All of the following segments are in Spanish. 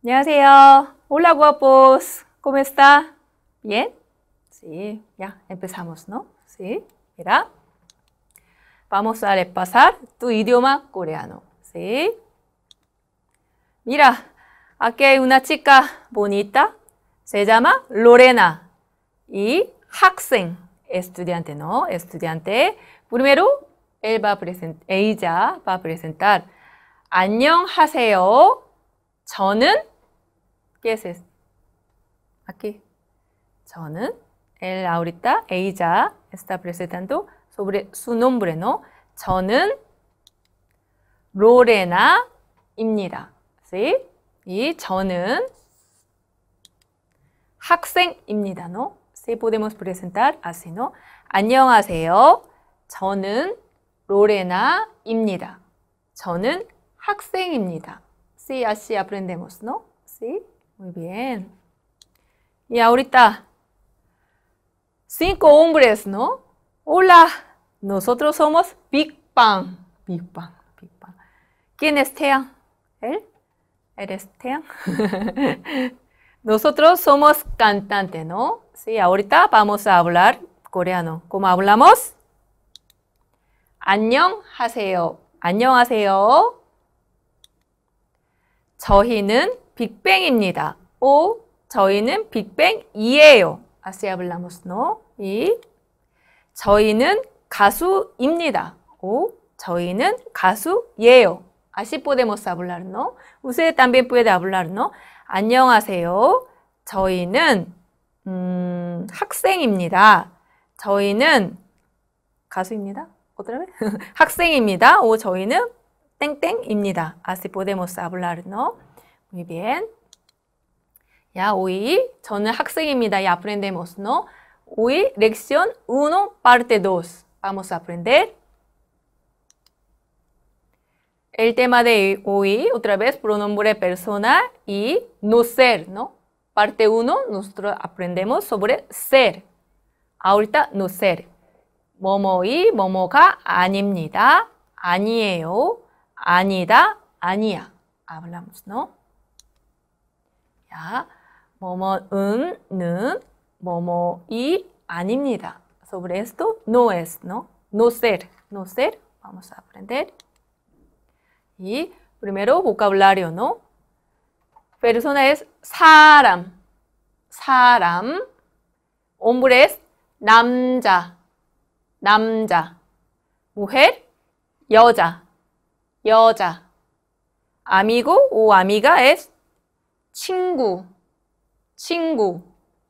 An녕하세요. Hola guapos. ¿Cómo está? ¿Bien? Sí, ya empezamos, ¿no? Sí, mira. Vamos a repasar tu idioma coreano. Sí. Mira, aquí hay una chica bonita. Se llama Lorena. Y 학생, estudiante, ¿no? Estudiante. Primero, ella va a presentar. 안녕하세요. 저는 ¿Qué es esto? Aquí. 저는 él ahorita, ella está presentando sobre su nombre, ¿no? 저는 로레나입니다. ¿Sí? Y 저는 학생입니다, ¿no? Sí, podemos presentar así, ¿no? 안녕하세요. 저는 로레나입니다. 저는 학생입니다. Sí, así aprendemos, ¿no? Sí. Muy bien. Y ahorita, 5 hombres, ¿no? Hola, nosotros somos Big Bang. Big Bang, Big Bang. ¿Quién es Taeyang? ¿Él? ¿Eres Taeyang? Nosotros somos cantantes, ¿no? Sí, ahorita vamos a hablar coreano. ¿Cómo hablamos? 안녕하세요. 안녕하세요. 저희는 빅뱅입니다. O 저희는 빅뱅이에요. Así hablamos, ¿no? Y 저희는 가수입니다. O 저희는 가수예요. Así podemos hablar, ¿no? Usted también puede hablar, ¿no? 안녕하세요. 저희는 학생입니다. 저희는 가수입니다. otra vez? 학생입니다. O 저희는 땡땡입니다. Así podemos hablar, ¿no? Muy bien. Ya, hoy 저는 학생입니다. Ya aprendemos, ¿no? Hoy lección 1, parte 2. Vamos a aprender. El tema de hoy, otra vez, pronombre personal y no ser, ¿no? Parte 1, nosotros aprendemos sobre ser. ahorita no ser. 뭐뭐이 뭐뭐가 아닙니다. 아니에요. 아니다. 아니야. Hablamos, ¿no? 야, 뭐뭐은는 뭐뭐이 아닙니다. Sobre esto, no es, ¿no? No ser. No ser. Vamos a aprender. Y primero, vocabulario, ¿no? Persona es 사람. 사람. Hombre es 남자. 남자. Mujer, 여자. 여자. Amigo o amiga es 친구. 친구.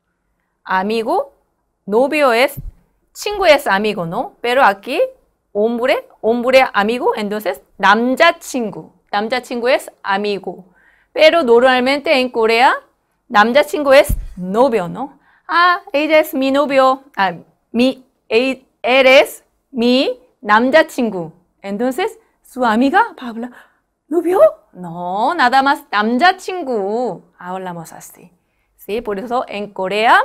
Amigo, novio es 친구 es amigo, ¿no? Pero aquí, hombre, hombre amigo, entonces 남자친구. 남자친구 es amigo. Pero normalmente en Corea, 남자친구 es novio, ¿no? Ah, ella es mi novio. Ah, él es mi 남자친구. Entonces, su amiga va a hablar, ¿novio? No, nada más 남자친구. Hablamos así. ¿Sí? Por eso en Corea,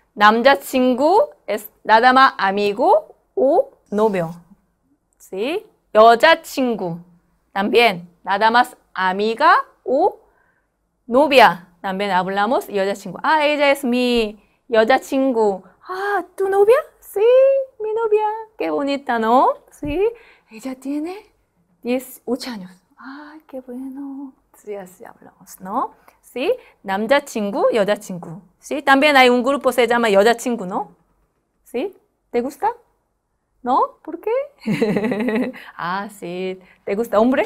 남자친구 es nada más amigo o novio. ¿Sí? 여자친구. También, nada más amiga o novia. También hablamos 여자친구. Ah, ella es mi 여자친구. Ah, ¿tu novia? Sí, mi novia. Qué bonita, ¿no? Sí. Ella tiene 18 años. Ay, qué bueno. Sí, así hablamos, ¿no? Sí, 남자친구, 여자친구. Sí, también hay un grupo se llama 여자친구, ¿no? Sí, ¿te gusta? ¿No? ¿Por qué? Ah, sí, ¿te gusta hombre?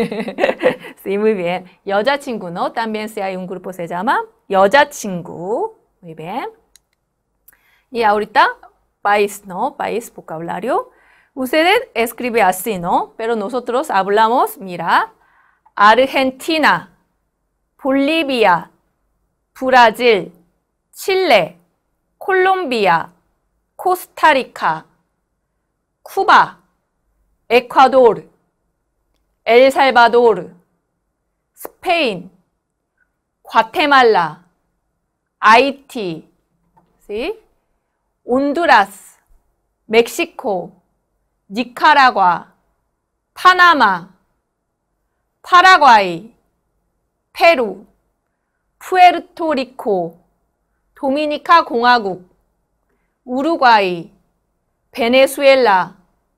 Sí, muy bien. 여자친구, ¿no? También si hay un grupo se llama 여자친구. Muy bien. Y ahorita, país, ¿no? País, vocabulario. Ustedes escriben así, ¿no? Pero nosotros hablamos, mira, Argentina, 볼리비아, 브라질, 칠레, 콜롬비아, 코스타리카, 쿠바, 에콰도르, 엘살바도르, 스페인, 과테말라, 아이티, ¿sí? 온두라스, 멕시코, 니카라과, 파나마, 파라과이, 페루, 푸에르토리코, 도미니카 공화국, 우루과이, 베네수엘라,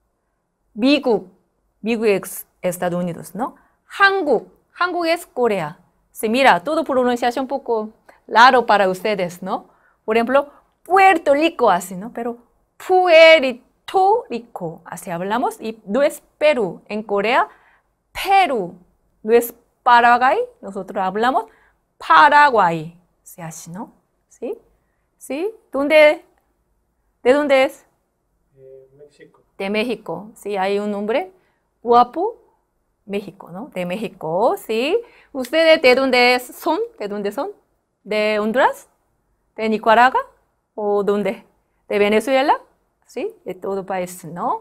미국 Estados Unidos, ¿no? 한국 es Corea. Sí, mira, todo pronunciación un poco raro para ustedes, ¿no? Por ejemplo, Puerto Rico, así, ¿no? Pero Puerto Rico, así hablamos. Y no es Perú. En Corea, Perú. No es Paraguay. Nosotros hablamos Paraguay. ¿Sí, así, no? ¿Sí? ¿Sí? ¿De dónde es? México. De México. Sí, hay un nombre guapo. México, ¿no? De México, ¿sí? ¿Ustedes de dónde son? ¿De dónde son? ¿De Honduras? ¿De Nicaragua? ¿O dónde? ¿De Venezuela? ¿Sí? De todo país, ¿no?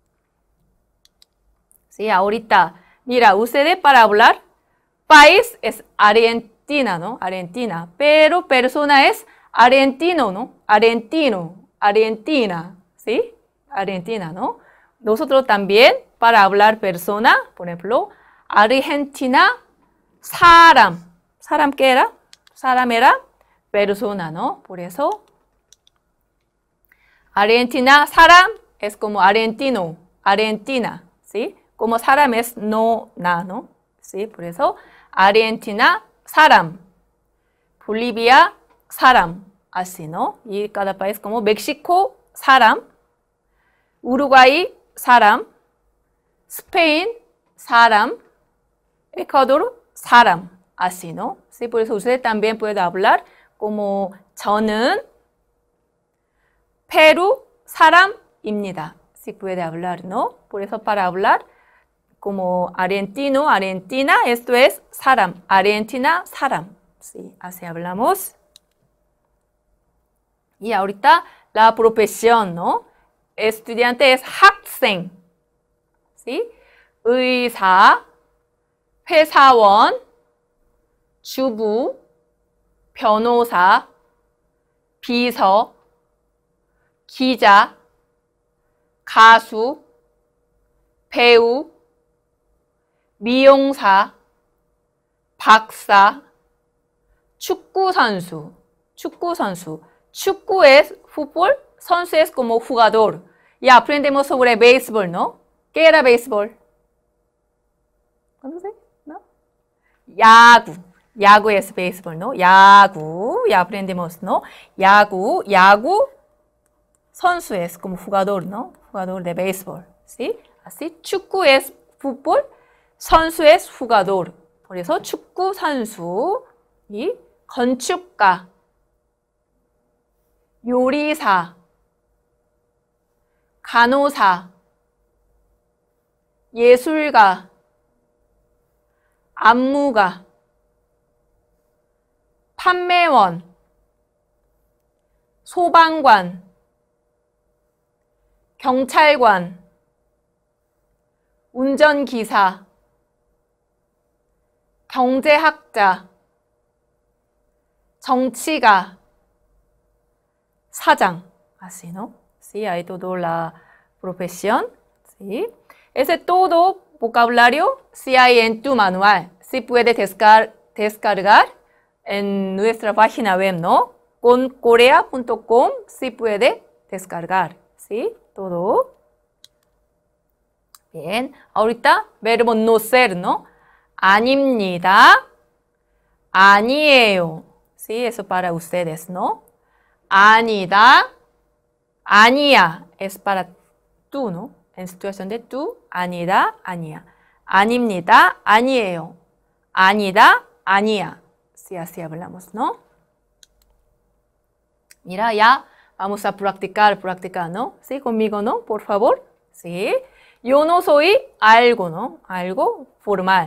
Sí, ahorita, mira, ustedes para hablar, país es Argentina, ¿no? Argentina, pero persona es argentino, ¿no? Argentina, ¿sí? Argentina, ¿no? Nosotros también, para hablar persona, por ejemplo, Argentina, 사람. ¿Saram qué era? Saram era persona, ¿no? Por eso, Argentina, 사람 es como argentino, Argentina, ¿sí? Como 사람 es no, ¿no? ¿Sí? Por eso, Argentina, 사람. Bolivia, 사람. Así, ¿no? Y cada país como México, 사람. Uruguay, 사람. Spain, 사람. Ecuador, 사람. Así, ¿no? Sí, por eso usted también puede hablar como 저는 Perú, 사람입니다. Sí puede hablar, ¿no? Por eso para hablar como argentino, Argentina, esto es 사람. Argentina, 사람. Sí, así hablamos. Y ahorita la profesión, ¿no? Estudiante es 학생. ¿Sí? 의사, 회사원, 주부, 변호사, 비서, 기자, 가수, 배우, 미용사, 박사, 축구선수. 축구 es fútbol, 선수 es como jugador. Y aprendemos sobre béisbol, ¿no? ¿Qué era béisbol? ¿Conoce? ¿No? 야구 es béisbol, ¿no? 야구, ya aprendemos, ¿no? 야구, 선수 es como jugador, ¿no? Jugador de béisbol, ¿sí? Así, 축구 es fútbol, 선수 es jugador. por eso 축구 선수, 이 건축가, 요리사, 간호사, 예술가, 안무가, 판매원, 소방관, 경찰관, 운전기사, 경제학자, 정치가, 사장. Así, ¿no? Sí, hay toda la profesión. Sí. Ese todo vocabulario sí hay en tu manual. Sí puedes descargar en nuestra página web, ¿no? Con corea.com sí puede descargar. ¿Sí? Todo. Bien. ahorita verbo no ser, ¿no? 아닙니다. 아니에요. Sí, eso para ustedes, ¿no? 아니다. 아니야. Es para tú, ¿no? En situación de tú. 아니다. 아니야. 아닙니다. 아니에요. 아니다. 아니야. Sí, así hablamos, ¿no? Mira, ya vamos a practicar, ¿no? Sí, conmigo, ¿no? Por favor. Sí. Yo no soy algo, ¿no? Algo formal.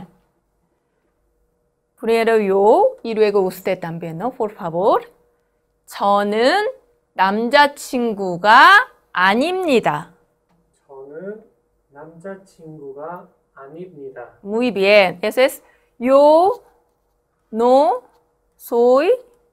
Primero yo y luego usted también, ¿no? Por favor. 저는 남자친구가 아닙니다. 저는 남자친구가 아닙니다. Muy bien. Ese es yo no soy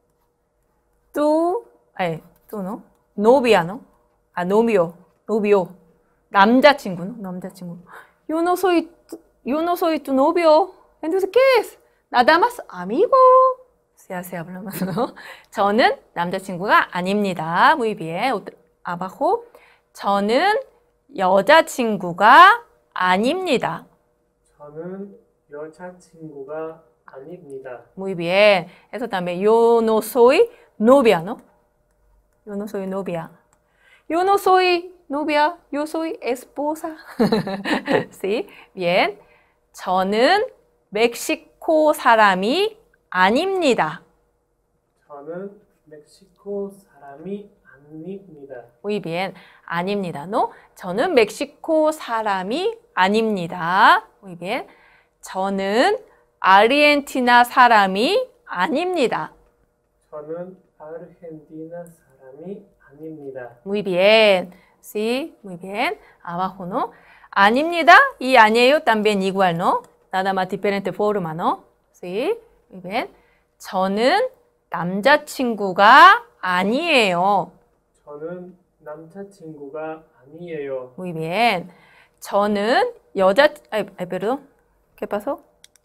tú no. novia, ¿no? novio. 남자친구, ¿no? 남자친구. Yo no soy tu novio. Entonces, ¿qué es? Nada más amigo. Si así hablamos, ¿no? 저는 남자친구가 아닙니다. Muy bien. Abajo. 저는 여자친구가 아닙니다. 저는 여자친구가 아닙니다. Muy bien. Eso también. Yo no soy novia, ¿no? Yo no soy novia. Yo no soy novia. Yo soy esposa. ¿Sí? Bien. 저는 멕시코 사람이 아닙니다. 저는 멕시코 사람이 아닙니다. Muy bien. 아닙니다. No? 저는 멕시코 사람이 아닙니다. Muy bien. 저는 아르헨티나 사람이 아닙니다. 저는 아르헨티나 사람이 아닙니다. Muy bien. Sí, muy bien. Abajo, ¿no? 아닙니다. Y 아니에요 también igual, ¿no? Nada más diferente forma, ¿no? Sí, muy bien. 저는 남자친구가 아니에요. 저는 남자친구가 아니에요. Muy bien. 저는 perdón. ¿Qué pasó?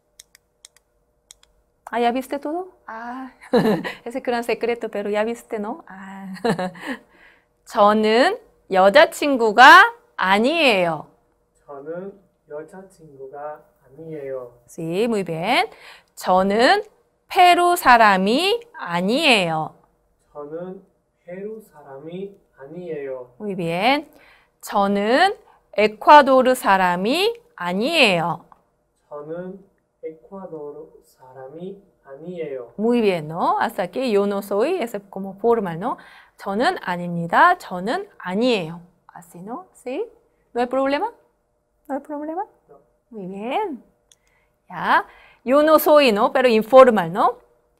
Ah, ¿ya viste todo? Ah, ese gran secreto, pero ya viste, ¿no? Ah. 저는 여자친구가 아니에요. 저는 여자친구가 아니에요. Sí, muy bien. 저는 페루 사람이 아니에요. 저는 페루 사람이 아니에요. Muy bien. 저는 에콰도르 사람이 아니에요. 저는 에콰도르 사람이 아니에요. Muy bien, ¿no? Hasta aquí yo no soy, es como formal, ¿no? 저는 아닙니다. 저는 아니에요. Así, ¿no? ¿Sí? ¿No hay problema? ¿No hay problema? No. Muy bien. Ya. Yo no soy, ¿no? Pero informal, ¿no?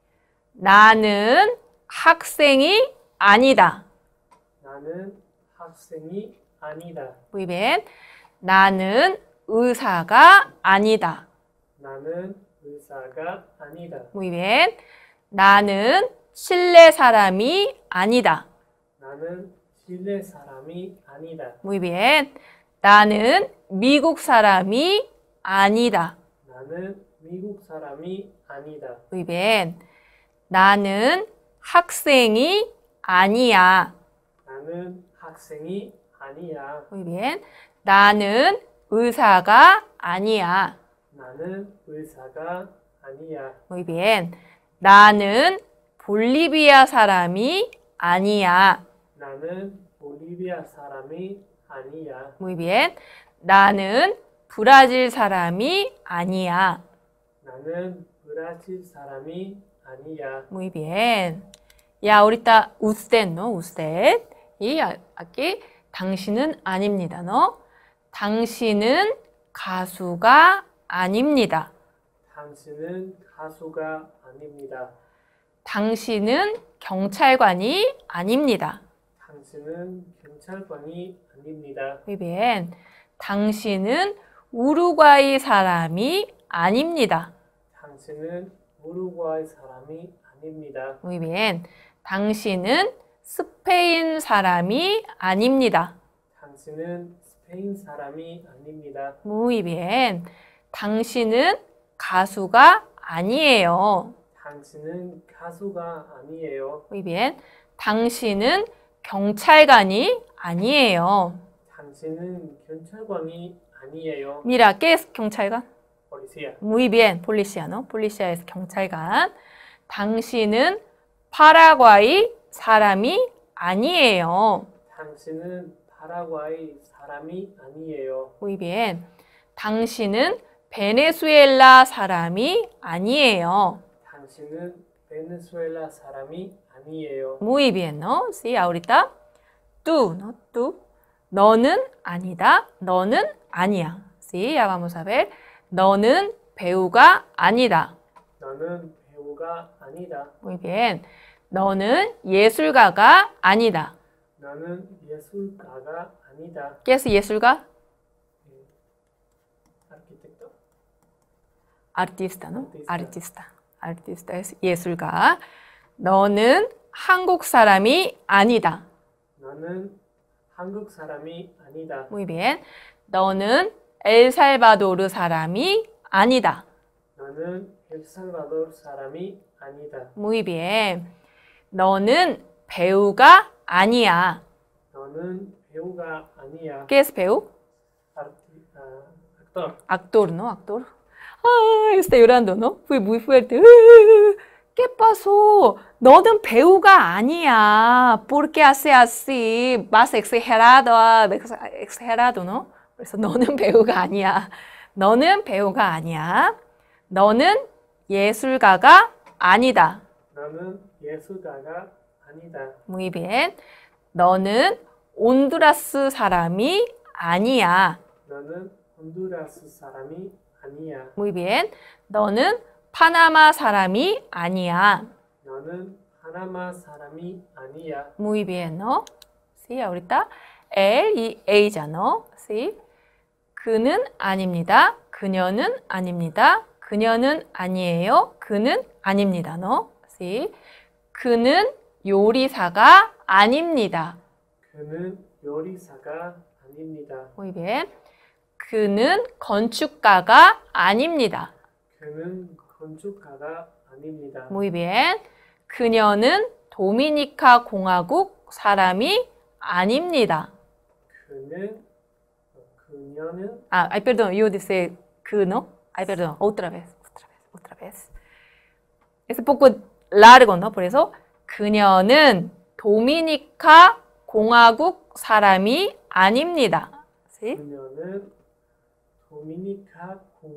나는 학생이 아니다. 나는 학생이 아니다. Muy bien. 나는 의사가 아니다. 나는 의사가 아니다. Muy bien. 나는 칠레 사람이 아니다. 나는 칠레 사람이 아니다. Muy bien. 나는 미국 사람이 아니다. 나는 미국 사람이 아니다. Muy bien. 나는 학생이 아니야. 나는 학생이 아니야. Muy bien. 나는 의사가 아니야. 나는 의사가 아니야. Muy bien. 나는 볼리비아 사람이 아니야. 나는 볼리비아 사람이 아니야. Muy bien. 나는 브라질 사람이 아니야. 나는 브라질 사람이 아니야. Muy bien. Ya, ahorita usted, ¿no? Usted. Y aquí 당신은 아닙니다, ¿no? 당신은 가수가 아닙니다. 당신은 가수가 아닙니다. 당신은 경찰관이 아닙니다. 당신은 경찰관이 아닙니다. Muy bien. 당신은 우루과이 사람이 아닙니다. 당신은 우루과이 사람이 아닙니다. Muy bien. 당신은 스페인 사람이 아닙니다. 당신은 스페인 사람이 아닙니다. Muy bien. 당신은 가수가 아니에요. 당신은 가수가 아니에요. Muy bien. 당신은 경찰관이 아니에요. 당신은 경찰관이 아니에요. Mira, ¿qué es 경찰관? policía. Muy bien, policía, ¿no? Policía es 경찰관. 당신은 파라과이 사람이 아니에요. 당신은 파라과이 사람이 아니에요. Muy bien. 당신은 베네수엘라 사람이 아니에요. 당신은 베네수엘라 사람이 아니에요. Muy bien, ¿no? Sí, ahorita tú, ¿no? Tú. 너는 아니다. 너는 아니야. Sí, ya vamos a ver. 너는 배우가 아니다. 너는 배우가 아니다. Muy bien. 너는 예술가가 아니다. 너는 예술가가 아니다. ¿Qué es 예술가? arquitecto. Artista, ¿no? Artista. Artista. Artista es 예술가. 너는 한국 사람이 아니다. 너는 한국 사람이 아니다. Muy bien. 너는 엘살바도르 사람이 아니다. 너는 엘살바도르 사람이 아니다. Muy bien. 너는 배우가 아니야. 너는 배우가 아니야. ¿Qué es 배우? Actor. Actor, ¿no? Actor. Ah, está llorando, ¿no? Fue muy fuerte. ¿Qué pasó? 너는 배우가 아니야. ¿Por qué hace así? Más exagerado, exagerado, ¿no? 그래서 너는 배우가 아니야. 너는 배우가 아니야. 너는 예술가가 아니다. 너는 예술가가 아니다. Muy bien. 너는 온두라스 사람이 아니야. 너는 혼두라스 사람이 아니야. Muy bien. 너는 파나마 사람이 아니야. 너는 파나마 사람이 아니야. Muy bien, ¿no? Sí, ahorita él y ella, ¿no? Sí. 그는 아닙니다. 그녀는 아닙니다. 그녀는 아니에요. 그는 아닙니다, ¿no? Sí. 그는 요리사가 아닙니다. 그는 요리사가 아닙니다. Muy bien. 그는 건축가가 아닙니다. 그는 건축가가 아닙니다. Muy bien. 그녀는 도미니카 공화국 사람이 아닙니다. 그녀는 Ay, perdón, yo dice que no. Ay, perdón, otra vez. Es un poco largo, ¿no? por eso 그녀는 도미니카 공화국 사람이 아닙니다. ¿Sí? 그녀는 도미니카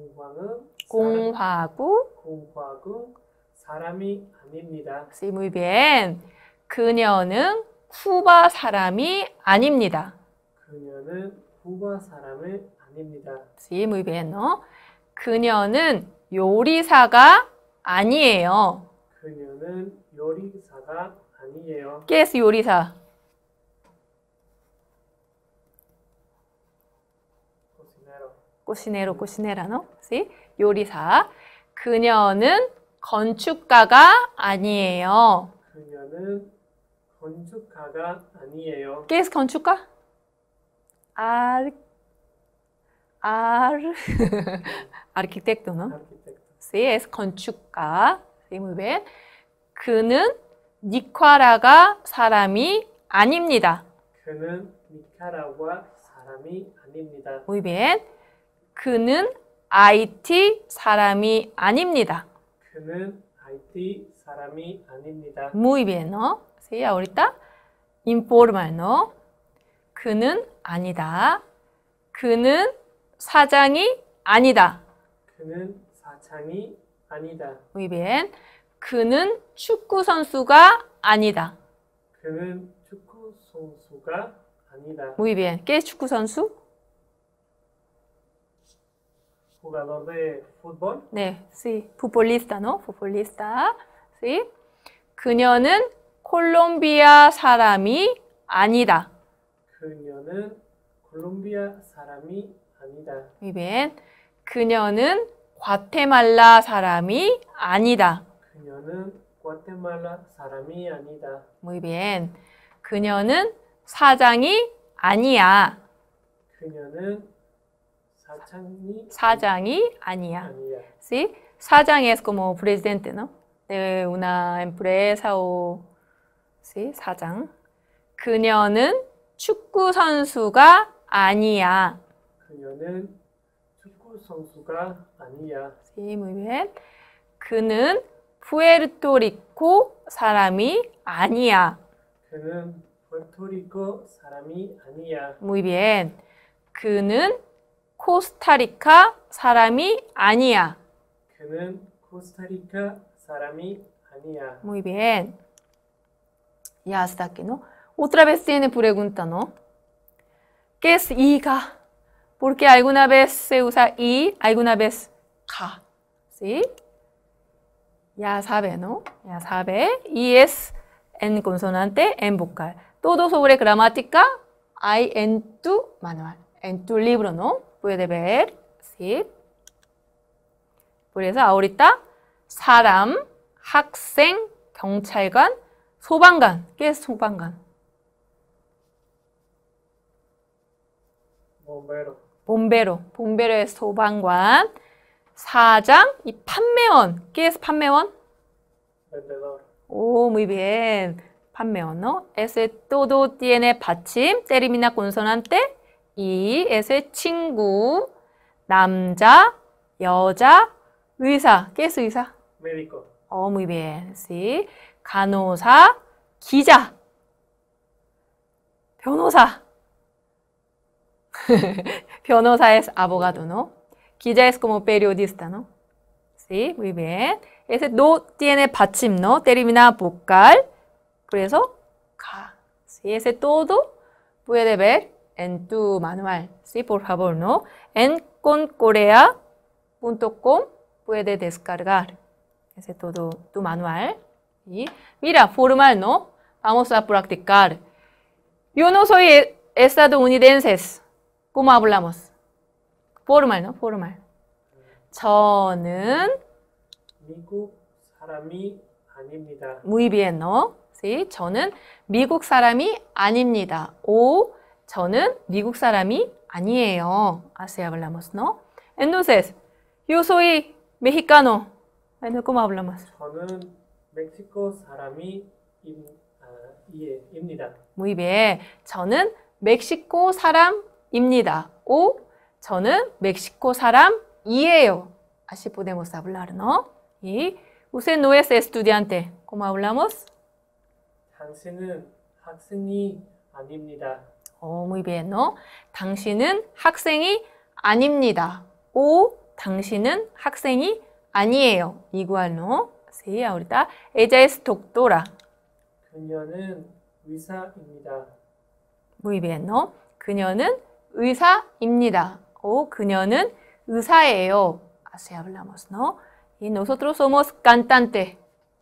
공화국 사람이 아닙니다. Sí, muy bien. 그녀는 쿠바 사람이 아닙니다. 그녀는 쿠바 사람이 아닙니다. Sí, muy bien, ¿no? 그녀는 요리사가 아니에요. 그녀는 요리사가 아니에요. ¿Qué es 요리사? cocinera, ¿no? ¿Sí? 요리사. 그녀는 건축가가 아니에요. 그녀는 건축가가 아니에요. ¿Qué es 건축가? arquitecto, ¿no? 아키텍트. Sí, es 건축가. Sí, muy bien. 그는 니카라가 사람이 아닙니다. 그는 니카라과 사람이 아닙니다. Muy bien. 그는 IT 사람이 아닙니다. 그는 IT 사람이 아닙니다. Muy bien, ¿no? Sí, ahorita informal, ¿no? 그는 아니다. 그는 사장이 아니다. 그는 사장이 아니다. Muy bien. 그는 축구 선수가 아니다. 그는 축구 선수가 아니다. Muy bien. ¿Qué es 축구 선수? Jugador de fútbol. 네, sí. futbolista, ¿no? futbolista. Sí. 그녀는 콜롬비아 사람이 아니다. 그녀는 콜롬비아 사람이 아니다. Muy bien. 그녀는 과테말라 사람이 아니다. 그녀는 과테말라 사람이 아니다. Muy bien. 그녀는 사장이 아니야. 그녀는 사장이 아니야. 아니야. ¿Sí? 사장 es como presidente, ¿no? De una empresa o ¿sí? 사장. 그녀는 축구 선수가 아니야. 그녀는 축구 선수가 아니야. Sí, muy bien. 그는 푸에르토리코 사람이 아니야. 그는 푸에르토리코 사람이 아니야. Muy bien. 그는 코스타리카 사람이 아니야. 그는 코스타리카 사람이 아니야. Muy bien. Ya hasta aquí, ¿no? Otra vez tiene pregunta, ¿no? ¿Qué es iga? Porque alguna vez se usa y, alguna vez ka. ¿Sí? Ya sabe, ¿no? Ya sabe. Y es en consonante, en vocal. Todo sobre gramática hay en tu manual, en tu libro, ¿no? Puede ver. ¿Sí? 그래서 ahorita 사람, 학생, 경찰관, 소방관. ¿Qué es 소방관? Bombero. Bombero es 소방관. 사장, 이 판매원. ¿Qué es 판매원? vendedor. Oh, muy bien. 판매원, ¿no? Ese todo tiene 받침, termina consonante. Y ese 친구, 남자, 여자, 의사. ¿Qué es 의사? Médico. Oh, muy bien. Sí. 간호사, 기자, 변호사. 변호사 es abogado, ¿no? 기자 es como periodista, ¿no? Sí, muy bien. Ese no tiene 받침, ¿no? Termina vocal. 그래서 가. Sí, ese todo puede ver en tu manual. Sí, por favor, ¿no? En concorea.com puede descargar ese todo tu manual. Y mira, formal, ¿no? Vamos a practicar. Yo no soy estadounidense. ¿Cómo hablamos? Formal, ¿no? Formal. 저는 미국 사람이 아닙니다. muy bien, ¿no? Sí, 저는 미국 사람이 아닙니다. O 저는 미국 사람이 아니에요. Así hablamos, ¿no? Entonces, yo soy mexicano. Bueno, ¿cómo hablamos? 저는 멕시코 사람이 입니다. Muy bien. 저는 멕시코 사람입니다. O 저는 멕시코 사람이에요. Así podemos hablar, ¿no? Y usted no es estudiante. ¿Cómo hablamos? 당신은 학생이 아닙니다. Muy bien, ¿no? 당신은 학생이 아닙니다. O 당신은 학생이 아니에요. Igual, ¿no? Sí, ahorita. Ella es doctora. 그녀는 의사입니다. Muy bien, ¿no? 그녀는 의사입니다. O 그녀는 의사예요. Así hablamos, ¿no? Y nosotros somos cantante.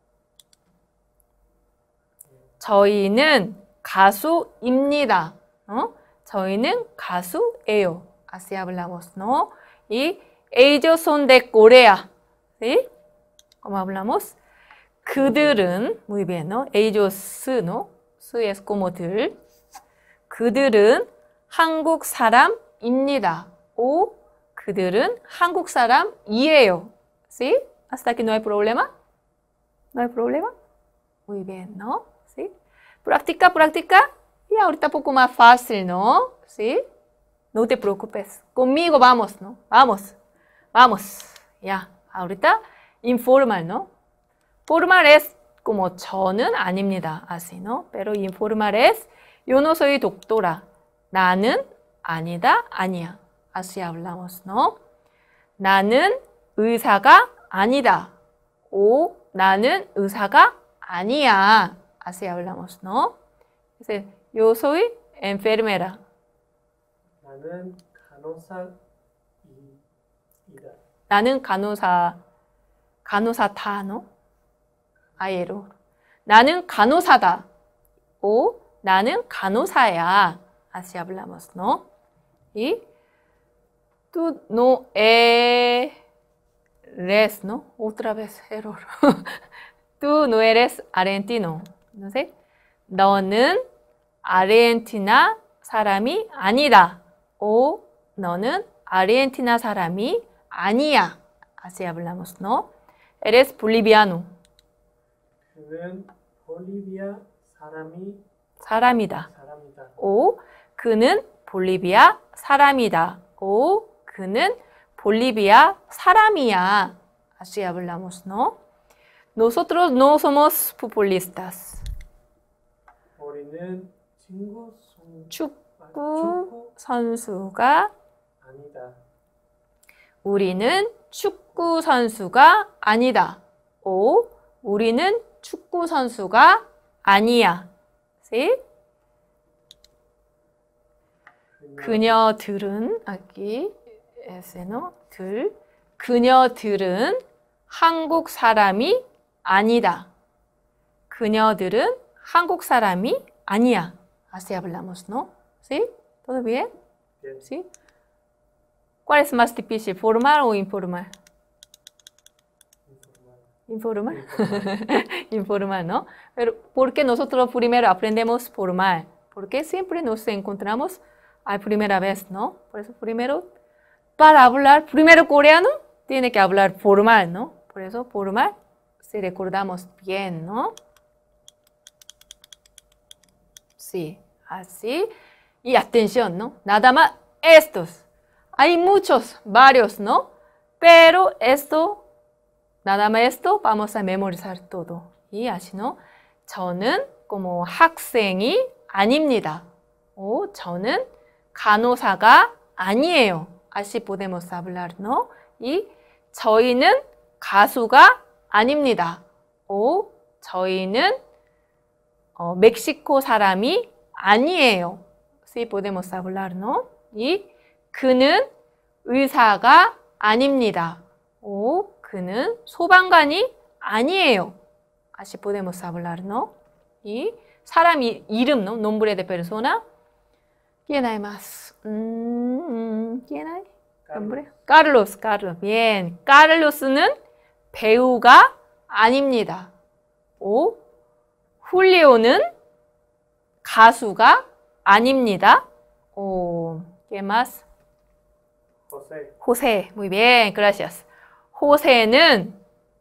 저희는 가수입니다. 저희는 가수예요. Así hablamos, ¿no? Y ellos son de Corea. ¿Sí? ¿Cómo hablamos? 그들은, muy bien, ¿no? Ellos, ¿no? Su es como 들. 그들은 한국 사람입니다. O 그들은 한국 사람이에요. ¿Sí? ¿Hasta aquí no hay problema? ¿No hay problema? Muy bien, ¿no? ¿Sí? Practica, practica. Y ahorita un poco más fácil, ¿no? ¿Sí? No te preocupes. Conmigo vamos, ¿no? Vamos. Vamos. Ya. ahorita informal, ¿no? Formal es como 저는 아닙니다. así, ¿no? Pero informal es yo no soy doctora. 나는 아니다, 아니야. así hablamos, ¿no? 나는 의사가 아니다. o 나는 의사가 아니야. así hablamos, ¿no? Dice, yo soy enfermera. 나는 간호사이다. 나는 간호사다, ¿no? 아예로. 나는 간호사다. o 나는 간호사야. así hablamos, ¿no? Y tú no eres, ¿no? Otra vez error. tú no eres argentino. No sé. 너는 아르헨티나 사람이 아니다. o 너는 아르헨티나 사람이 아니야. así hablamos, ¿no? Eres boliviano. 그는 볼리비아 사람이다. 사람이다. o 그는 볼리비아 사람이다. o 그는 볼리비아 사람이야. así hablamos, ¿no? Nosotros no somos futbolistas. 우리는 축구 선수가 아니다. 우리는 축구 선수가 아니다. o 우리는 축구 선수가 아니야. ¿Sí? 그녀들은 aquí ese, ¿no? 들 그녀들은 한국 사람이 아니다. 그녀들은 한국 사람이 아니야. Así hablamos, ¿no? ¿Sí? ¿Todo bien? Bien. ¿Sí? ¿Cuál es más difícil, formal o informal? Informal. Informal, ¿no? Pero ¿por qué nosotros primero aprendemos formal? Porque siempre nos encontramos a primera vez, ¿no? Por eso primero, para hablar primero coreano, tiene que hablar formal, ¿no? Por eso formal Si recordamos bien, ¿no? Sí, así. Y atención, ¿no? Nada más estos. Hay muchos, varios, ¿no? Pero esto, nada más esto, vamos a memorizar todo. 이 아시노? 저는 como 학생이 아닙니다. 오, 저는 간호사가 아니에요. Así podemos hablar, ¿no? 이 저희는 가수가 아닙니다. 오, 저희는 멕시코 사람이 아니에요. Así podemos hablar, ¿no? 이 그는 의사가 아닙니다. 오, 그는 소방관이 아니에요. Así podemos hablar, ¿no? 이 사람 이름, ¿no? Nombre de persona. ¿Quién hay más? ¿Quién hay? Nombre? Carlos, Carlos. Bien. Carlos는 배우가 아닙니다. 오, 훌리오는 가수가 아닙니다. 오, ¿qué más? José. José. Muy bien, gracias. José는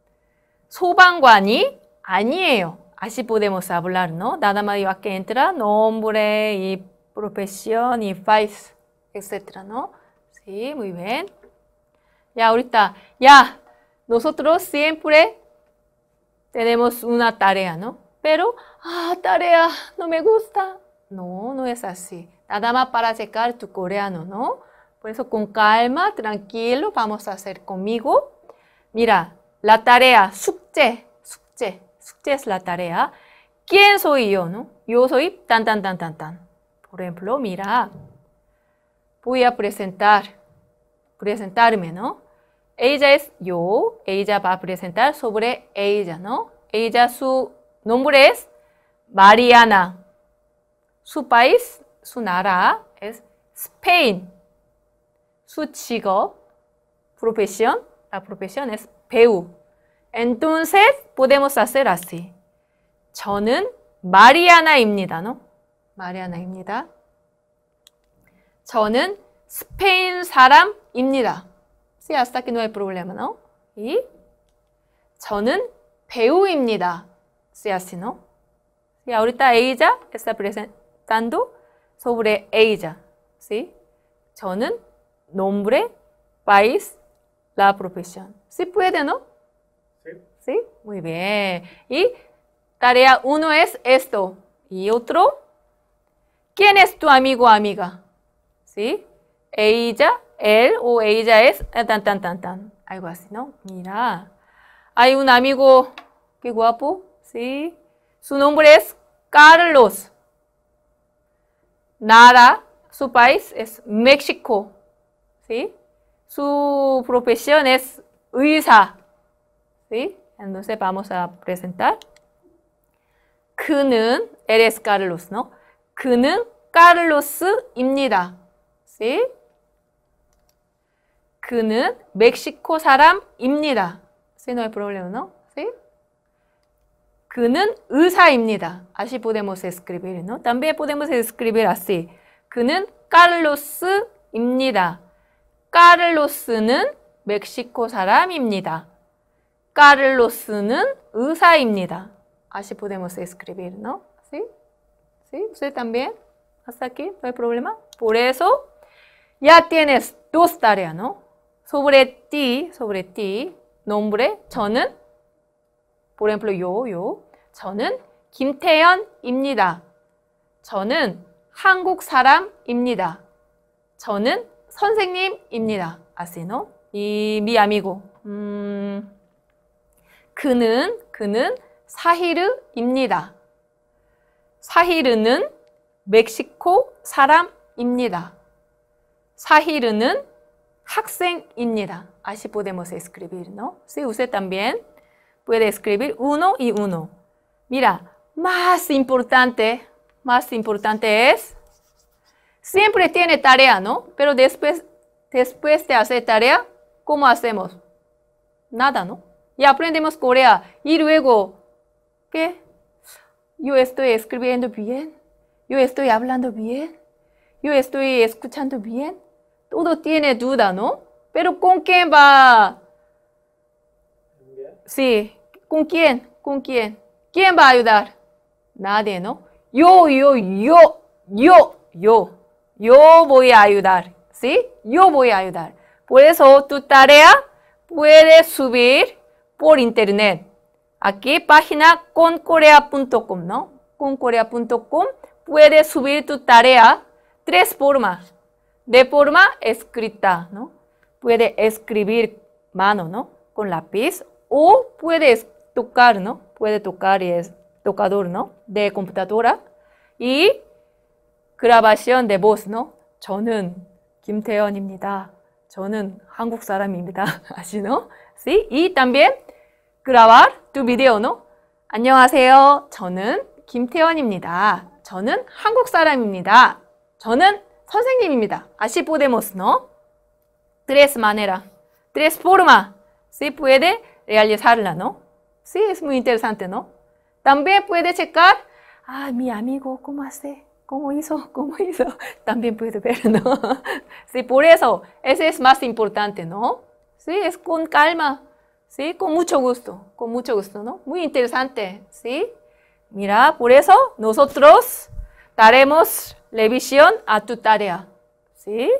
소방관이 아니에요. Así podemos hablar, ¿no? Nada más aquí entra nombre y profesión y país, etcétera, ¿no? Sí, muy bien. Ya ahorita, ya, nosotros siempre tenemos una tarea, ¿no? Pero, tarea, no me gusta. No, no es así. Nada más para checar tu coreano, ¿no? Por eso con calma, tranquilo, vamos a hacer conmigo. Mira, la tarea, 숙제, 숙제. 숙제 es la tarea. ¿Quién soy yo, no? Yo soy tan, tan, tan, tan, tan. Por ejemplo, mira, voy a presentarme, ¿no? Ella es yo, ella va a presentar sobre ella, ¿no? Ella, su nombre es Mariana. Su país, su 나라 es Spain. Su 직업, profesión, la profesión es 배우. Entonces, podemos hacer así. 저는 마리아나입니다, ¿no? 마리아나입니다. 저는 스페인 사람입니다. Sí, hasta aquí no hay problema, ¿no? Y 저는 배우입니다. Sí, así, ¿no? Sí, ahorita ella está presentando sobre ella. ¿Sí? 저는 nombre, país, la profesión. ¿Sí puede, no? Sí. ¿Sí? Muy bien. Y tarea 1 es esto. Y otro, ¿quién es tu amigo o amiga? ¿Sí? Ella, él o ella es tan, tan, tan, tan. Algo así, ¿no? Mira, hay un amigo, qué guapo, ¿sí? Su nombre es Carlos. Nara, su país es México, ¿sí? Su profesión es 의사, ¿sí? Entonces vamos a presentar. 그는, él es Carlos, ¿no? 그는 카를로스입니다. ¿Sí? 그는 멕시코 사람입니다. ¿Sí? No hay problema, ¿no? ¿Sí? 그는 의사입니다. Así podemos escribir, ¿no? También podemos escribir así. 그는 카를로스입니다. 카를로스는 멕시코 사람입니다. 카를로스는 의사입니다. Así podemos escribir, ¿no? ¿Sí? ¿Sí? ¿Usted también? ¿Hasta aquí? ¿No hay problema? Por eso, ya tienes dos tareas, ¿no? sobre ti, nombre, 저는, por ejemplo, yo, 저는 김태현입니다. 저는 한국 사람입니다. 저는 선생님입니다. Así, ¿no? Y mi amigo, 그는 사히르입니다. 사히르는 멕시코 사람입니다. 사히르는 학생입니다. Así podemos escribir, ¿no? Sí, usted también puede escribir uno y uno. Mira, más importante es, siempre tiene tarea, ¿no? Pero después de hacer tarea, ¿cómo hacemos? Nada, ¿no? Ya aprendemos Corea y luego, ¿qué? Yo estoy escribiendo bien, yo estoy hablando bien, yo estoy escuchando bien. Todo tiene duda, ¿no? Pero ¿con quién va? Sí, ¿Con quién? ¿Con quién? ¿Quién va a ayudar? Nadie, ¿no? Yo voy a ayudar, ¿sí? Yo voy a ayudar. Por eso tu tarea puedes subir por internet. Aquí página concorea.com, ¿no? Concorea.com puedes subir tu tarea 3 formas. De forma escrita, ¿no? Puede escribir mano, ¿no? Con lápiz o puedes tocar, ¿no? Puede tocar y es tocador, ¿no? De computadora y grabación de voz, ¿no? 저는 김태현입니다. 저는 한국 사람입니다. así, ¿no? ¿Sí? Y también grabar tu video, ¿no? 안녕하세요. 저는 김태현입니다. 저는 한국 사람입니다. 저는 선생님입니다. Así podemos, ¿no? 3 maneras, 3 formas. Sí puede realizarla, ¿no? Sí, es muy interesante, ¿no? También puede checar, mi amigo, ¿cómo hace? ¿Cómo hizo? ¿Cómo hizo? También puede ver, ¿no? Sí, por eso, ese es más importante, ¿no? Sí, es con calma, ¿sí? Con mucho gusto, ¿no? Muy interesante, ¿sí? Mira, por eso nosotros daremos revisión a tu tarea, ¿sí?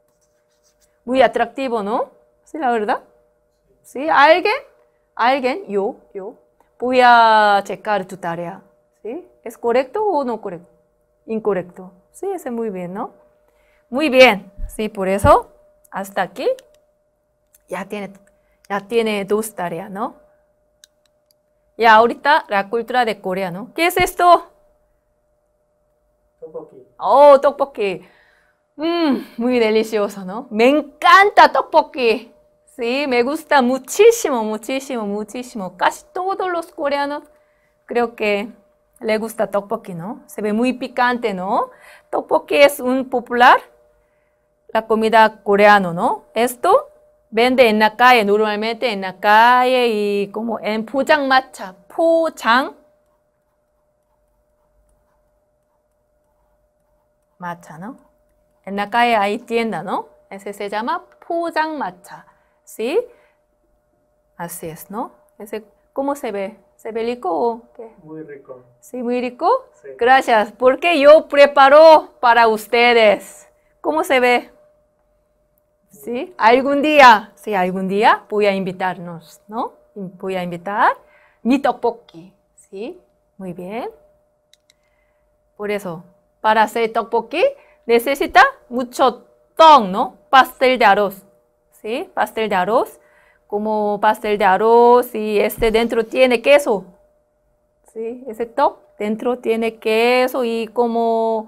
Muy atractivo, ¿no? Sí, la verdad. ¿Sí? ¿Alguien? Yo. Voy a checar tu tarea, ¿sí? ¿Es correcto o no correcto? Incorrecto. Sí, ese muy bien, ¿no? Muy bien. Sí, por eso, hasta aquí, ya tiene 2 tareas, ¿no? Ya ahorita la cultura de Corea, ¿no? ¿Qué es esto? Tteokbokki. Oh, tteokbokki. Muy delicioso, ¿no? Me encanta tteokbokki. Sí, me gusta muchísimo. Casi todos los coreanos creo que le gusta tteokbokki, ¿no? Se ve muy picante, ¿no? Tteokbokki es un popular, la comida coreana, ¿no? Esto vende en la calle, normalmente en la calle y como en 포장마차, 포장마차, ¿no? En la calle hay tienda, ¿no? Ese se llama 포장마차, ¿sí? Así es, ¿no? Ese, ¿cómo se ve? ¿Se ve rico o qué? Muy rico. ¿Sí, muy rico? Sí. Gracias, porque yo preparo para ustedes. ¿Cómo se ve? ¿Sí? Algún día voy a invitarnos, ¿no? Voy a invitar mi tteokbokki, ¿sí? Muy bien. Por eso, para hacer tteokbokki necesita mucho 떡, ¿no? Pastel de arroz, ¿sí? Pastel de arroz, como pastel de arroz y dentro tiene queso, ¿sí? Ese 떡 dentro tiene queso y como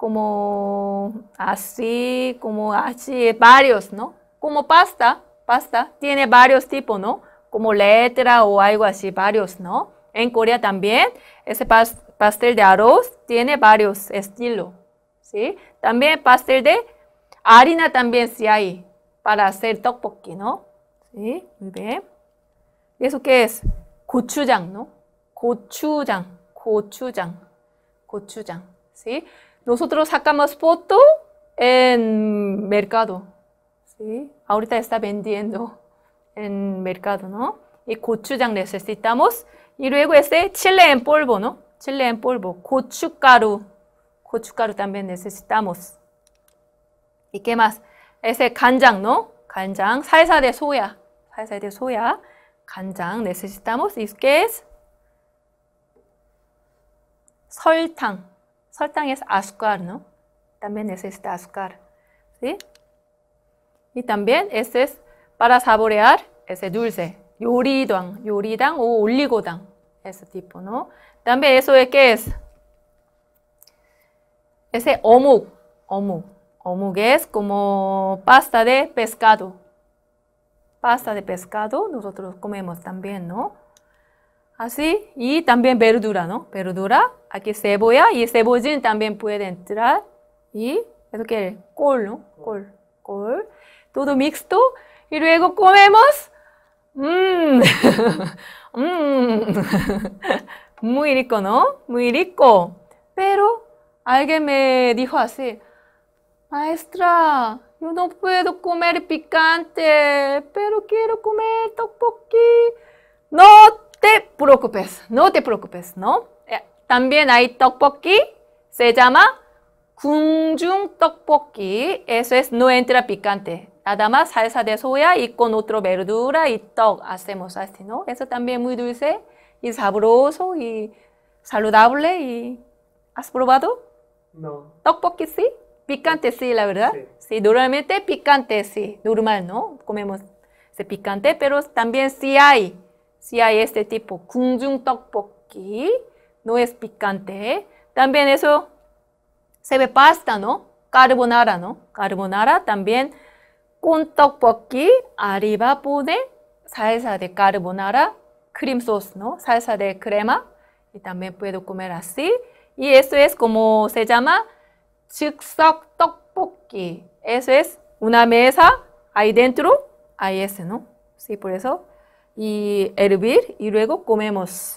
así, varios, ¿no? Como pasta tiene varios tipos, ¿no? Como letra o algo así, varios, ¿no? En Corea también, ese pastel de arroz tiene varios estilos, ¿sí? También pastel de harina también sí hay para hacer tteokbokki, ¿no? ¿Sí? Muy bien. ¿Y eso qué es? 고추장, ¿no? 고추장, ¿sí? Nosotros sacamos foto en mercado, ¿sí? Ahorita está vendiendo en mercado, ¿no? Y 고추장 necesitamos. Y luego chile en polvo, ¿no? Chile en polvo. 고춧가루 también necesitamos. ¿Y qué más? 간장, ¿no? 간장, salsa de soya, 간장 necesitamos. ¿Y qué es? 설탕 es azúcar, ¿no? También necesita azúcar, ¿sí? Y también es para saborear ese dulce, 요리당 o 올리고당, ese tipo, ¿no? También eso es ¿qué es? Ese 어묵 es como pasta de pescado. Nosotros comemos también, ¿no? Así, y también verdura, ¿no? Verdura, aquí cebolla y cebollín también puede entrar. Y eso que col, ¿no? Col. Todo mixto. Y luego comemos. Muy rico, ¿no? Muy rico. Pero alguien me dijo así, maestra, yo no puedo comer picante, pero quiero comer tteokbokki. No te preocupes, no te preocupes, ¿no? También hay tteokbokki, se llama 궁중 tteokbokki, eso es no entra picante. Nada más salsa de soya y con otra verdura y tteok hacemos así, ¿no? Eso también muy dulce y sabroso y saludable. Y ¿has probado? No. Tteokbokki sí, picante sí, la verdad. Sí. Sí, normalmente picante sí, normal, ¿no? Comemos ese picante, pero también sí hay este tipo, 궁중 tteokbokki, no es picante. También eso se ve pasta, ¿no? Carbonara, ¿no? Carbonara también con tteokbokki, arriba pone salsa de carbonara, cream sauce, ¿no? Salsa de crema, y también puedo comer así. Y eso es como se llama 즉석 tteokbokki. Eso es una mesa, ahí dentro hay ese, ¿no? Sí, por eso. Y hervir y luego comemos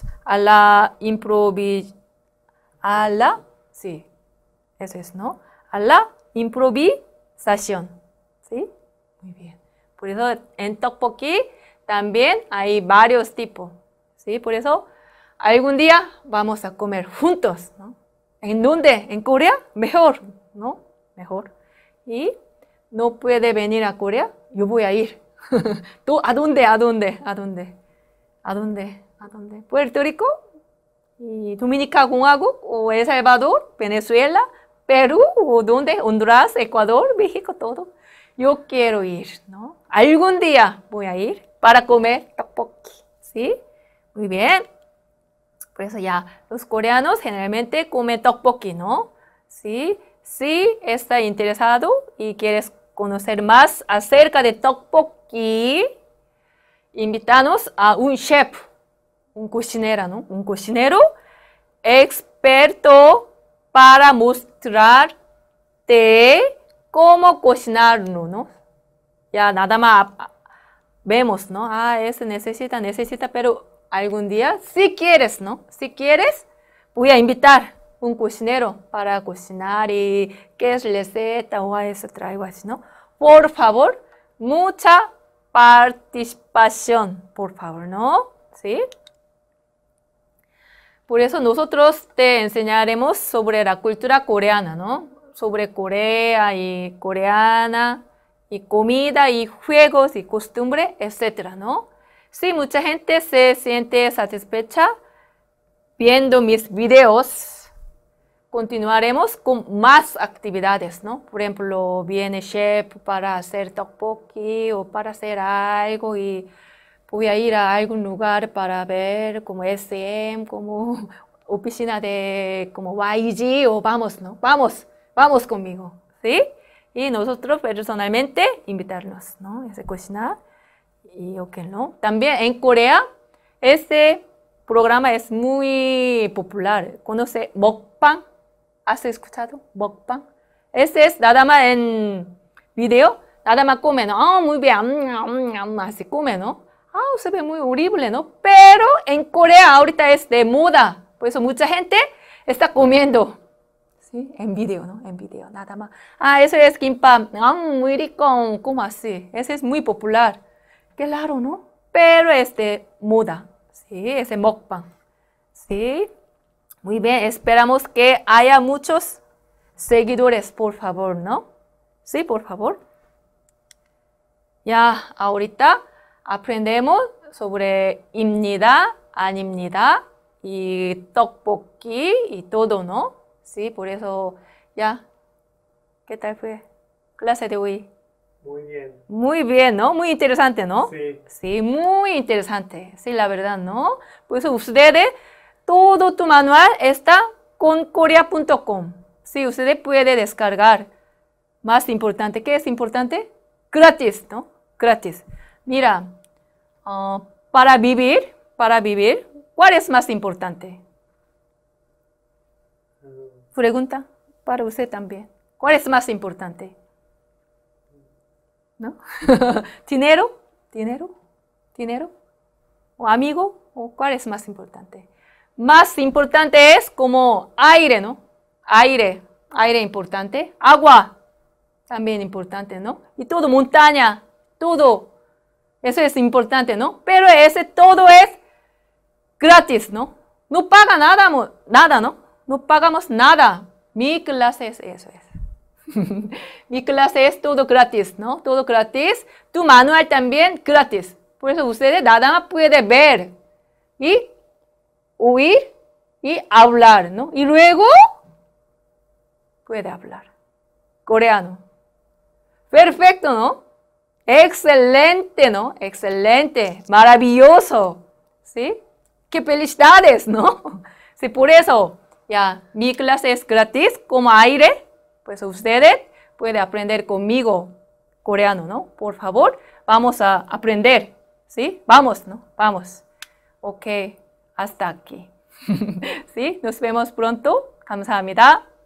sí, eso es, ¿no? A la improvisación, ¿sí? Muy bien. Por eso en tteokbokki también hay varios tipos, ¿sí? Por eso algún día vamos a comer juntos, ¿no? ¿En dónde? ¿En Corea? Mejor, ¿no? Mejor. Y no puede venir a Corea, yo voy a ir. ¿Tú a dónde? ¿A dónde? ¿A dónde? ¿A dónde? ¿A dónde? ¿Puerto Rico? ¿Y Dominica Congo? ¿O El Salvador? ¿Venezuela? ¿Perú? ¿O dónde? ¿Honduras? ¿Ecuador? ¿México? Todo. Yo quiero ir, ¿no? Algún día voy a ir para comer tteokbokki, ¿sí? Muy bien. Por eso ya los coreanos generalmente comen tteokbokki, ¿no? ¿Sí? Si estás interesado y quieres conocer más acerca de tteokbokki, invítanos a un chef, un cocinero, ¿no? Un cocinero experto para mostrarte cómo cocinarlo, ¿no? Ya nada más vemos, ¿no? Ah, ese necesita, pero algún día, si quieres, ¿no? Si quieres, voy a invitar un cocinero para cocinar y qué es receta o eso traigo así, ¿no? Por favor, mucha participación, por favor, ¿no? ¿Sí? Por eso nosotros te enseñaremos sobre la cultura coreana, ¿no? Sobre Corea y coreana, y comida, y juegos, y costumbre, etcétera, ¿no? Sí, mucha gente se siente satisfecha viendo mis videos. Continuaremos con más actividades, ¿no? Por ejemplo, viene chef para hacer tteokbokki o para hacer algo y voy a ir a algún lugar para ver como SM, como oficina de como YG o vamos, ¿no? Vamos conmigo, ¿sí? Y nosotros personalmente invitarnos, ¿no? Ese cocinar y ok, ¿no? También en Corea este programa es muy popular. ¿Conoce Mukbang? ¿Has escuchado? Mukbang. Este es nada más en video, nada más come, ¿no? Ah, muy bien, así come, ¿no? Ah, se ve muy horrible, ¿no? Pero en Corea ahorita es de moda, por eso mucha gente está comiendo, ¿sí? En video, ¿no? En video, nada más. Ah, eso es kimbap, muy rico, ¿cómo así? Ese es muy popular. Qué raro, ¿no? Pero es de moda, ¿sí? Ese mukbang, ¿sí? Muy bien, esperamos que haya muchos seguidores, por favor, ¿no? Sí, por favor. Ya, ahorita aprendemos sobre 입니다, 아닙니다, y tteokbokki y todo, ¿no? Sí, por eso, ya. ¿Qué tal fue clase de hoy? Muy bien. Muy bien, ¿no? Muy interesante, ¿no? Sí. Sí, muy interesante. Sí, la verdad, ¿no? Por eso ustedes, todo tu manual está con korea.com. Sí, ustedes pueden descargar. Más importante, ¿qué es importante? Gratis, ¿no? Gratis. Mira, para vivir, ¿cuál es más importante? Pregunta para usted también. ¿Cuál es más importante? ¿No? ¿Dinero? ¿O amigo? ¿O cuál es más importante? Más importante es como aire, ¿no? Aire importante. Agua, también importante, ¿no? Y todo, montaña, todo. Eso es importante, ¿no? Pero ese todo es gratis, ¿no? No paga nada, nada, ¿no? No pagamos nada. Mi clase es eso. Mi clase es todo gratis, ¿no? Todo gratis. Tu manual también gratis. Por eso ustedes nada más pueden ver y oír y hablar, ¿no? Y luego puede hablar coreano. Perfecto, ¿no? Excelente, ¿no? Excelente, maravilloso, ¿sí? ¡Qué felicidades!, ¿no? Sí, por eso, ya, mi clase es gratis como aire, pues ustedes pueden aprender conmigo coreano, ¿no? Por favor, vamos a aprender, ¿sí? Vamos, ¿no? Vamos. Ok, hasta aquí. ¿Sí? Nos vemos pronto. 감사합니다.